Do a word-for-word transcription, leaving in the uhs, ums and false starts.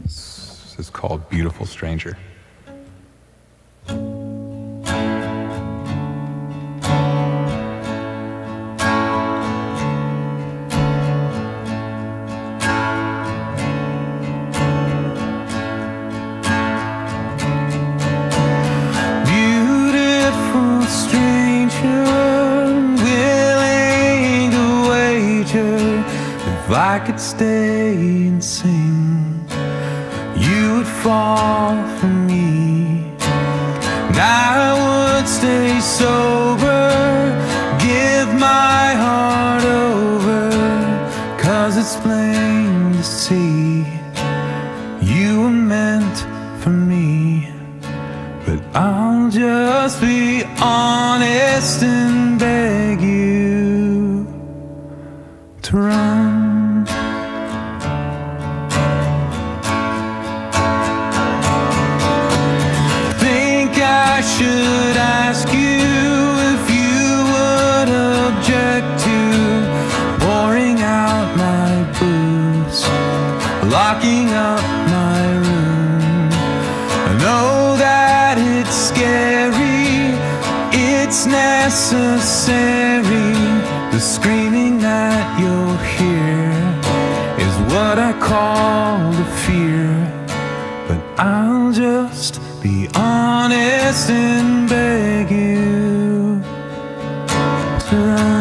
This is called Beautiful Stranger. If I could stay and sing, you would fall for me, and I would stay sober, give my heart over, 'cause it's plain to see you were meant for me. But I'll just be honest and beg you to run. Should ask you if you would object to pouring out my booze, locking up my room. I know that it's scary, it's necessary. The screaming that you'll hear is what I call the fear. But I'll just be honest and beg you to run.